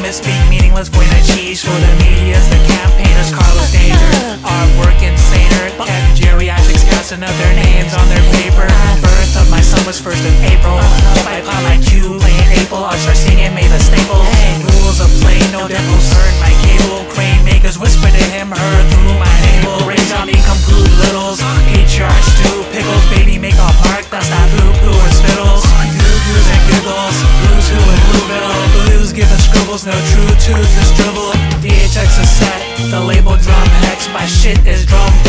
speak meaningless point of cheese for the medias, the campaigners, Carlos Danger, artwork insaner, kept geriatrics casting up their names on their paper. Birth of my son was 1st of April. By pop my cue, playing April, I'll start singing, made a staple. Rules of play, no demos, heard my cable. Crane makers whisper to him, heard through my navel. Raise on income, good littles, patriarch stew, pickles, baby make a park, that's not poo-poo or spittles. Goo-goos and giggles, who's who and whoville. Blues giving scribbles, no true tooth is dribble. DHX is set, the label Drumhex, my shit is drum.